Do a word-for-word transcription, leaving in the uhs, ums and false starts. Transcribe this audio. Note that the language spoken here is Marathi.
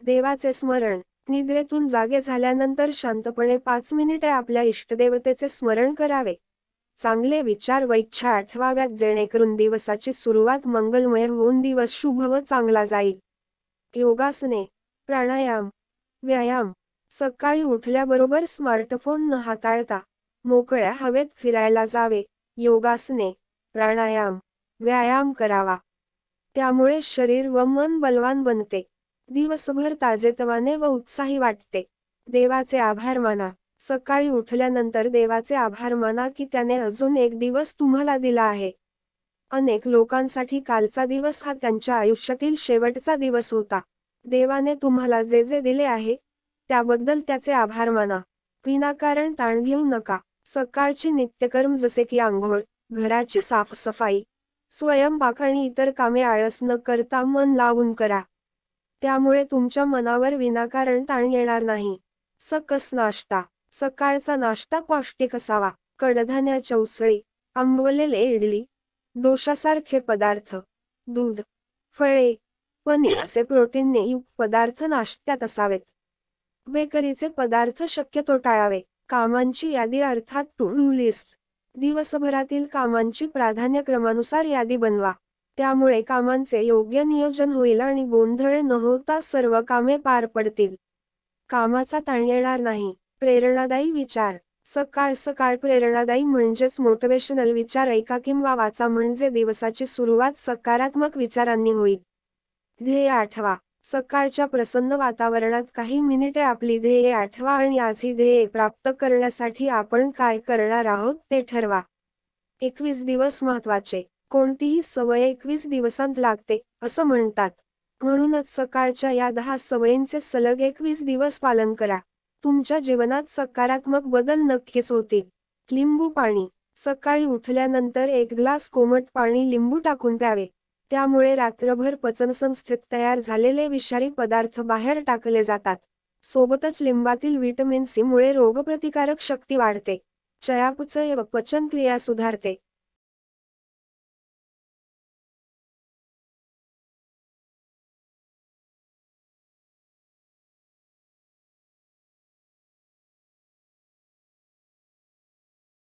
देवाचे स्मरण. निद्रेतून जागे झाल्यानंतर शांतपणे पाच मिनिटे आपल्या इष्टदेवतेचे स्मरण करावे. चांगले विचार व इच्छा आठवाव्यात, जेणेकरून दिवसाची सुरुवात मंगलमय होऊन दिवस शुभ व चांगला जाईल. योगासने, प्राणायाम, व्यायाम. सकाळी उठल्याबरोबर स्मार्टफोन न हाताळता मोकळ्या हवेत फिरायला जावे. योगासने, प्राणायाम, व्यायाम करावा. त्यामुळे शरीर व मन बलवान बनते. दिवसभर ताजेतवाने व उत्साही वाटते. देवाचे आभार माना. सकाळी उठल्यानंतर देवाचे आभार माना की त्याने अजून एक दिवस तुम्हाला दिला आहे. अनेक लोकांसाठी कालचा दिवस हा त्यांच्या आयुष्यातील शेवटचा दिवस होता. देवाने तुम्हाला जे जे दिले आहे त्याबद्दल त्याचे आभार माना. विनाकारण ताण घेऊ नका. सकाळची नित्यकर्म जसे की आंघोळ, घराची साफसफाई, स्वयंपाक आणि इतर कामे आळस न करता मन लावून करा. त्यामुळे तुमच्या मनावर विनाकारण ताण येणार नाही. सकस नाश्ता. सकाळचा नाश्ता पौष्टिक असावा. कडधान्याच्या उसळी, आंबवलेले इडली, डोशासारखे पदार्थ, दूध, फळे, पनीर असे प्रोटीनने युक्त पदार्थ नाश्त्यात असावेत. बेकरीचे पदार्थ शक्यतो टाळावे. कामांची यादी अर्थात टू डू लिस्ट. दिवसभरातील कामांची प्राधान्यक्रमानुसार यादी बनवा. त्यामुळे कामांचे योग्य नियोजन होईल आणि गोंधळ न होता सर्व कामे पार पडतील. कामाचा ताण येणार नाही. प्रेरणादायी विचार. सकाळ सकाळ प्रेरणादायी म्हणजेच मोटिवेशनल विचार ऐका किंवा वाचा, म्हणजे दिवसाची सुरुवात सकारात्मक विचारांनी होईल. ध्येय आठवा. सकाळच्या प्रसन्न वातावरणात काही मिनिटे आपली ध्येये आठवा आणि आज ही ध्येये प्राप्त करण्यासाठी आपण काय करणार आहोत ते ठरवा. एकवीस दिवस महत्त्वाचे. कोणतीही सवय एकवीस दिवसांत लागते असं म्हणतात. म्हणूनच सकाळच्या या दहा सवयींचे सलग एकवीस दिवस पालन करा. तुमच्या जीवनात सकारात्मक बदल नक्कीच होतील. लिंबू पाणी. सकाळी उठल्यानंतर एक ग्लास कोमट पाणी लिंबू टाकून प्यावे. त्यामुळे रात्रभर पचनसंस्थेत तयार झालेले विषारी पदार्थ बाहेर टाकले जातात. सोबतच लिंबातील व्हिटॅमिन सी मुळे रोगप्रतिकारक शक्ती वाढते. चयापचय व पचनक्रिया सुधारते.